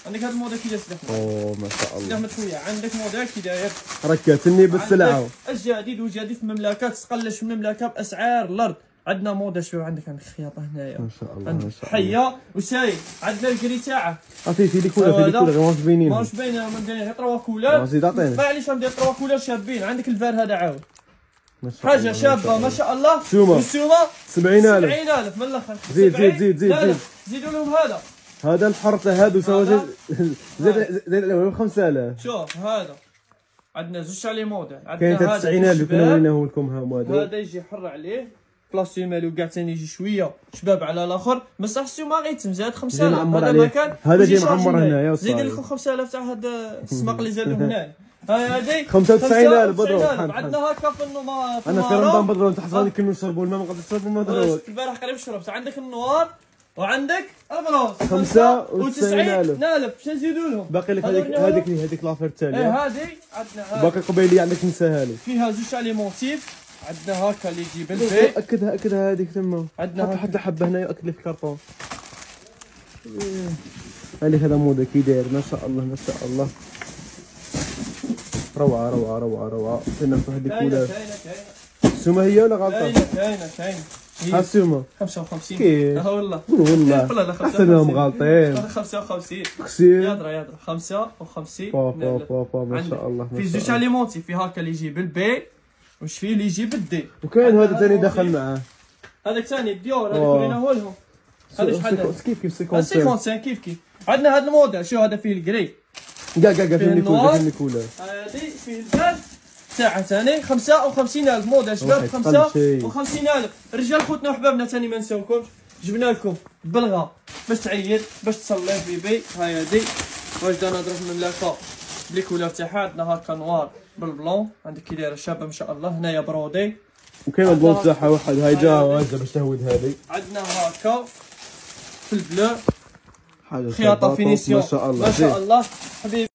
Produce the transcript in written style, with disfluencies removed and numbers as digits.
عندك هذا الموديل كي داير سلاح ما شاء الله سلاح مدفوية. عندك موديل كي داير راك كاتلني بالسلعه. الجديد والجديد في المملكه، تقلش في المملكه باسعار الارض. عندنا موضه شوف عندك خياطه هنايا ما شاء الله عندك ما شاء الله حيه وسايل. عندنا الكري تاعه في لي كولر غير واش باينين ماش باينين غير 3 كولر. زيد عطيني معليش ندير 3 كولر شابين. عندك الفار هذا عاود حاجه شابه ما شاء الله. السومه 70000 من الاخر. زيد زيدوا لهم هذا الحرطه هادو سوا زيد عليهم 5000. شوف هذا عندنا زوج عليه موديل. كاين حتى 90000 كنا وريناه لكم هذا يجي حر عليه بلاصتو مالو كاع ثاني يجي شويه شباب على الاخر بصح السومه غيتم زاد 5000. هذا مكان هذا جاي معمر هنايا زيد لكم 5000 تاع هذا السماق اللي زاد هنا. هذه 95000 بدرو. عندنا هكا في النوار انا في رمضان بدرو تحت غادي كنا نشربوا الماء ما نقدرش نشربوا الماء بدرو. البارح قريب شربت. عندك النوار وعندك البلاص 95000. باش نزيدوا لهم باقي لك هذيك لافير الثانيه. هذه عندنا باقي قبيلي عندك نساها لي فيها زوج علي موتيف. عندنا هكا اللي يجيب البي اكدها هذيك تما. عندنا حتى حبه هنايا اكد لي في الكرتون. هذا موديل كي داير ما شاء الله ما شاء الله. روعه كاينه في هذيك الكولار. السومه هي ولا غلطه؟ كاينه ها السومه 55 كيف؟ والله والله احسنهم غالطين. 55 خسير يضرب 55 ما شاء الله. في زوج علي مونتي. في هكا اللي يجيب البي وش فيه اللي يجيب الدي. وكاين هذا ثاني دخل معاه. هذاك ثاني الديور هذاك وريناه لهم. هذا شحال كيف 55 كيف عندنا هذا الموديل. شو هذا فيه الجري كاع فيه كولر. هذه فيه البال تاعها ثاني 55000 موديل شباب. 55000 رجال خوتنا وحبابنا ثاني ما نساوكمش. جبنا لكم بلغه باش تعيد باش تصلي بيبي. هاي هذه واش دانا نضرب في المملكه بلي كولر تاعها. عندنا هكا نوار بالبلون. عندك كي دايره شابه ما شاء الله. هنايا برودي وكاين البلون تاعها واحد هاي جاهزه باش تهود هذه. عندنا هكا في البلو حاجه خياطه فينيسيون ما شاء الله ما شاء الله حبيبي.